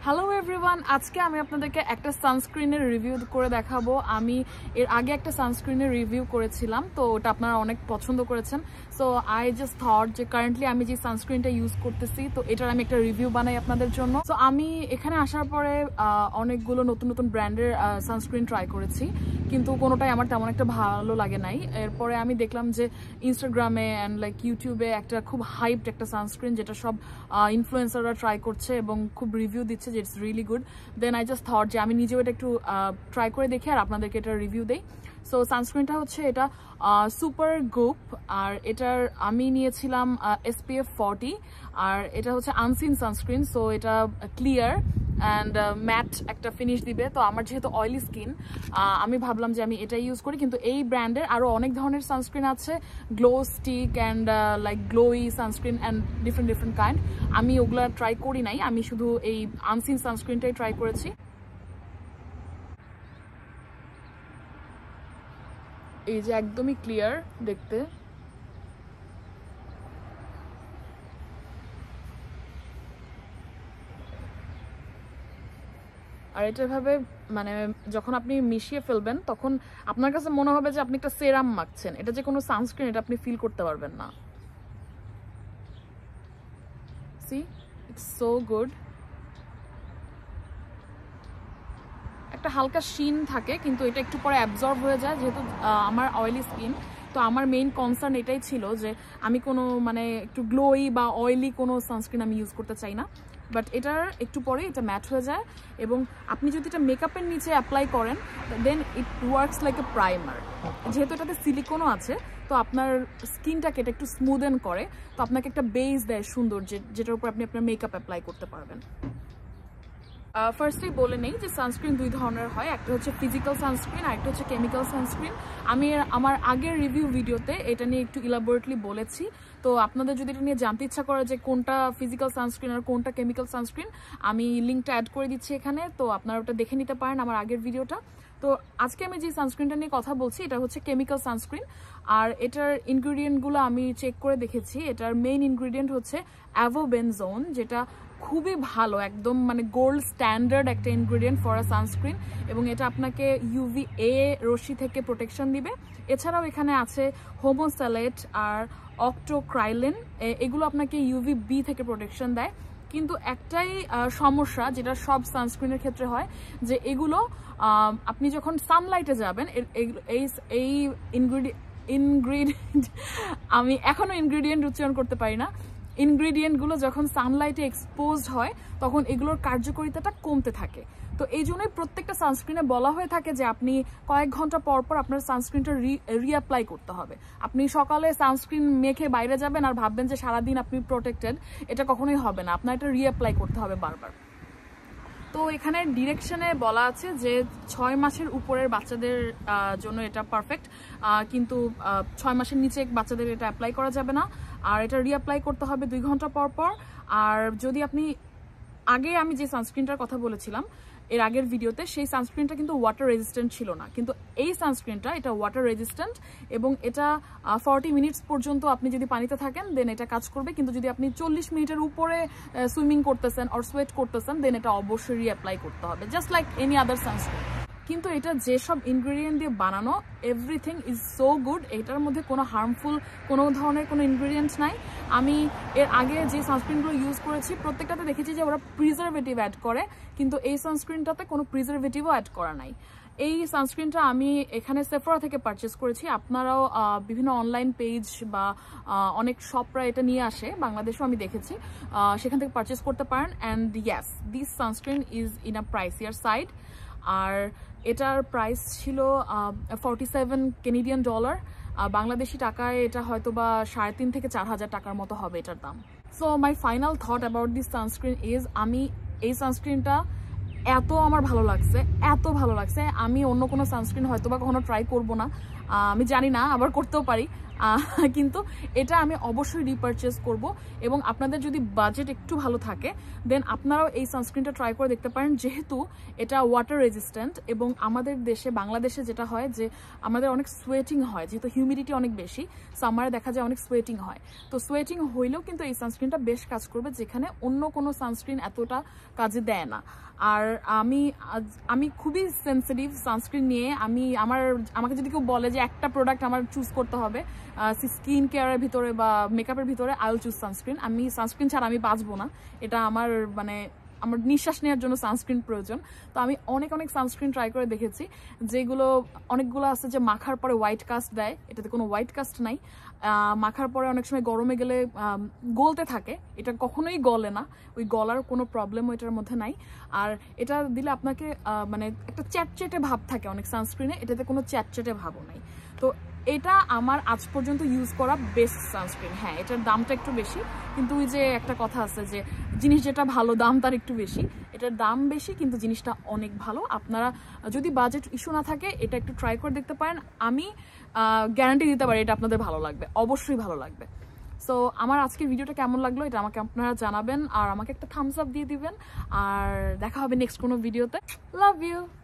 Hello everyone, আজকে আমি আপনাদেরকে একটা সানস্ক্রিনের রিভিউ করে দেখাবো। আমি এর আগে একটা সানস্ক্রিনের রিভিউ করেছিলাম, তো ওটা আপনারা অনেক পছন্দ করেছেন। সো আই জাস্ট থট যে কারেন্টলি আমি যে সানস্ক্রিনটা ইউজ করতেছি, তো এটার আমি একটা রিভিউ বানাই আপনাদের জন্য। সো আমি এখানে আসার পরে অনেকগুলো নতুন নতুন ব্র্যান্ডের সানস্ক্রিন ট্রাই করেছি, কিন্তু কোনোটাই আমার তেমন একটা ভালো লাগে নাই। এরপরে আমি দেখলাম যে ইনস্টাগ্রামে অ্যান্ড লাইক ইউটিউবে একটা খুব হাইপড একটা সানস্ক্রিন, যেটা সব ইনফ্লুয়েন্সাররা ট্রাই করছে এবং খুব রিভিউ দিচ্ছে যে it's really good. Then I just thought যে আমি নিজেও এটা একটু ট্রাই করে দেখি আর আপনাদেরকে এটা রিভিউ দেই। সো সানস্ক্রিনটা হচ্ছে এটা সুপার গুপ, আর এটার আমি নিয়েছিলাম SPF 40, আর এটা হচ্ছে আনসিন সানস্ক্রিন। সো এটা ক্লিয়ার অ্যান্ড ম্যাট একটা ফিনিশ দিবে। তো আমার যেহেতু অয়েলি স্কিন, আমি ভাবলাম যে আমি এটা ইউজ করি। কিন্তু এই ব্র্যান্ডের আরও অনেক ধরনের সানস্ক্রিন আছে, glow stick and like glowy sunscreen and different kind. আমি ওগুলা ট্রাই করি নাই, আমি শুধু এই আনসিন সানস্ক্রিনটাই ট্রাই করেছি। এই যে একদমই ক্লিয়ার দেখতে। আর এটা ভাবে মানে যখন আপনি মিশিয়ে ফেলবেন, তখন আপনার কাছে মনে হবে যে আপনি একটা সেরাম মাখছেন। এটা যে কোনো সানস্ক্রিন, এটা আপনি ফিল করতে পারবেন না। See, it's so good. একটা হালকা শিন থাকে, কিন্তু এটা একটু পরে অ্যাবজর্ব হয়ে যায়, যেহেতু আমার অয়েলি স্কিন। তো আমার মেইন কনসার্ন এটাই ছিল যে আমি কোনো মানে একটু গ্লোই বা অয়েলি কোনো সানস্ক্রিন আমি ইউজ করতে চাই না। বাট এটার একটু পরে এটা ম্যাট হয়ে যায়, এবং আপনি যদি এটা মেকআপের নিচে অ্যাপ্লাই করেন, then it works like a primer. যেহেতু এটাতে সিলিকনও আছে, তো আপনার স্কিনটাকে এটা একটু স্মুদেন করে, তো আপনাকে একটা বেস দেয় সুন্দর, যেটার উপর আপনি আপনার মেকআপ অ্যাপ্লাই করতে পারবেন। ফার্স্টেই বলে নেই যে সানস্ক্রিন দুই ধরনের হয়, একটা হচ্ছে ফিজিক্যাল সানস্ক্রিন আর একটা হচ্ছে কেমিক্যাল সানস্ক্রিন। আমি আমার আগের রিভিউ ভিডিওতে এটা নিয়ে একটু ইলাবোরেটলি বলেছি। তো আপনাদের যদি এটা নিয়ে জানতে ইচ্ছা করে যে কোনটা ফিজিক্যাল সানস্ক্রিন আর কোনটা কেমিক্যাল সানস্ক্রিন, আমি লিঙ্কটা অ্যাড করে দিচ্ছি এখানে, তো আপনারা ওটা দেখে নিতে পারেন আমার আগের ভিডিওটা। তো আজকে আমি যে সানস্ক্রিনটা নিয়ে কথা বলছি, এটা হচ্ছে কেমিক্যাল সানস্ক্রিন। আর এটার ইনগ্রিডিয়েন্টগুলো আমি চেক করে দেখেছি। এটার মেইন ইনগ্রিডিয়েন্ট হচ্ছে অ্যাভোবেনজোন, যেটা খুবই ভালো, একদম মানে গোল্ড স্ট্যান্ডার্ড একটা ইনগ্রিডিয়েন্ট ফর আ সানস্ক্রিন, এবং এটা আপনাকে UVA রশ্মি থেকে প্রোটেকশন দিবে। এছাড়াও এখানে আছে হোমোস্যালেট আর অক্টোক্রাইলিন, এগুলো আপনাকে UVB থেকে প্রোটেকশন দেয়। কিন্তু একটাই সমস্যা, যেটা সব সানস্ক্রিনের ক্ষেত্রে হয়, যে এগুলো আপনি যখন সানলাইটে যাবেন, এই ইনগ্রিডিয়েন্ট আমি এখনো ইনগ্রিডিয়েন্ট উচ্চারণ করতে পারি না, ইনগ্রিডিয়েন্টগুলো যখন সানলাইটে এক্সপোজড হয়, তখন এগুলোর কার্যকারিতাটা কমতে থাকে। তো এই জন্যই প্রত্যেকটা সানস্ক্রিনে বলা হয়ে থাকে যে আপনি কয়েক ঘন্টা পর পর আপনার সানস্ক্রিনটা রিঅ্যাপ্লাই করতে হবে। আপনি সকালে সানস্ক্রিন মেখে বাইরে যাবেন আর ভাববেন যে সারাদিন আপনি প্রোটেক্টেড, এটা কখনোই হবে না। আপনার এটা রিঅ্যাপ্লাই করতে হবে বারবার। তো এখানে ডিরেকশনে বলা আছে যে 6 মাসের উপরের বাচ্চাদের জন্য এটা পারফেক্ট, কিন্তু 6 মাসের নিচে বাচ্চাদের এটা অ্যাপ্লাই করা যাবে না। আর এটা রিঅ্যাপ্লাই করতে হবে 2 ঘন্টা পর পর। আর যদি আপনি আগে আমি যে সানস্ক্রিনটার কথা বলেছিলাম এর আগের ভিডিওতে, সেই সানস্ক্রিনটা কিন্তু ওয়াটার রেজিস্ট্যান্ট ছিল না, কিন্তু এই সানস্ক্রিনটা এটা ওয়াটার রেজিস্ট্যান্ট, এবং এটা 40 মিনিটস পর্যন্ত আপনি যদি পানিতে থাকেন দেন এটা কাজ করবে। কিন্তু যদি আপনি 40 মিনিটের উপরে সুইমিং করতেছেন আর সোয়েট করতেছেন, দেন এটা অবশ্যই রিঅ্যাপ্লাই করতে হবে, just like any other sunscreen. কিন্তু এটা যেসব ইনগ্রিডিয়েন্ট দিয়ে বানানো, এভরিথিং ইজ সো গুড। এটার মধ্যে কোনো হার্মফুল কোনো ধরনের কোনো ইনগ্রিডিয়েন্টস নাই। আমি এর আগে যে সানস্ক্রিনগুলো ইউজ করেছি প্রত্যেকটাতে দেখেছি যে ওরা প্রিজারভেটিভ অ্যাড করে, কিন্তু এই সানস্ক্রিনটাতে কোনো প্রিজারভেটিভও অ্যাড করা নাই। এই সানস্ক্রিনটা আমি এখানে সেফরা থেকে পারচেস করেছি। আপনারাও বিভিন্ন অনলাইন পেজ বা অনেক শপরা এটা নিয়ে আসে, বাংলাদেশেও আমি দেখেছি, সেখান থেকে পারচেস করতে পারেন। And yes, this sunscreen is in a pricier side. আর এটার প্রাইস ছিল $47 Canadian। বাংলাদেশি টাকায় এটা হয়তো বা 3,500 থেকে 4,000 টাকার মতো হবে এটার দাম। So my final thought about this sunscreen is, আমি এই সানস্ক্রিনটা আমার ভালো লাগছে, এত ভালো লাগছে, আমি অন্য কোনো সানস্ক্রিন হয়তো বা কখনো ট্রাই করবো না। আমি জানি না, আবার করতেও পারি, কিন্তু এটা আমি অবশ্যই রিপারচেজ করব। এবং আপনাদের যদি বাজেট একটু ভালো থাকে দেন আপনারাও এই সানস্ক্রিনটা ট্রাই করে দেখতে পারেন, যেহেতু এটা ওয়াটার রেজিস্ট্যান্ট। এবং আমাদের দেশে, বাংলাদেশে যেটা হয় যে আমাদের অনেক সোয়েটিং হয়, যেহেতু হিউমিডিটি অনেক বেশি, সামারে দেখা যায় অনেক সোয়েটিং হয়। তো সোয়েটিং হইলেও কিন্তু এই সানস্ক্রিনটা বেশ কাজ করবে, যেখানে অন্য কোনো সানস্ক্রিন এতটা কাজে দেয় না। আর আমি খুবই সেন্সিটিভ সানস্ক্রিন নিয়ে। আমাকে যদি কেউ বলে যে একটা প্রোডাক্ট আমার চুজ করতে হবে স্কিন কেয়ারের ভিতরে বা মেকআপের ভিতরে, আই উইল চুজ সানস্ক্রিন। আমি সানস্ক্রিন ছাড়া আমি বাঁচবো না, এটা আমার আমার নিঃশ্বাস নেওয়ার জন্য সানস্ক্রিন প্রয়োজন। তো আমি অনেক সানস্ক্রিন ট্রাই করে দেখেছি, যেগুলো অনেকগুলো আছে যে মাখার পরে হোয়াইট কাস্ট দেয়, এটাতে কোনো হোয়াইট কাস্ট নাই। মাখার পরে অনেক সময় গরমে গেলে গলতে থাকে, এটা কখনোই গলে না, ওই গলার কোনো প্রবলেমও এটার মধ্যে নাই। আর এটা দিলে আপনাকে একটা চ্যাটচ্যাটে ভাব থাকে অনেক সানস্ক্রিনে, এটাতে কোনো চ্যাটচ্যাটে ভাবও নাই। তো এটা আমার আজ পর্যন্ত ইউজ করা বেস্ট সানস্ক্রিন। হ্যাঁ, এটার দামটা একটু বেশি, কিন্তু ওই যে একটা কথা আছে যে জিনিস যেটা ভালো দাম তার একটু বেশি। এটার দাম বেশি কিন্তু জিনিসটা অনেক ভালো। আপনারা যদি বাজেট ইস্যু না থাকে এটা একটু ট্রাই করে দেখতে পারেন। আমি গ্যারান্টি দিতে পারি এটা আপনাদের ভালো লাগবে, অবশ্যই ভালো লাগবে। সো আমার আজকের ভিডিওটা কেমন লাগলো এটা আমাকে আপনারা জানাবেন, আর আমাকে একটা থামস আপ দিয়ে দিবেন। আর দেখা হবে নেক্সট কোনো ভিডিওতে। Love you.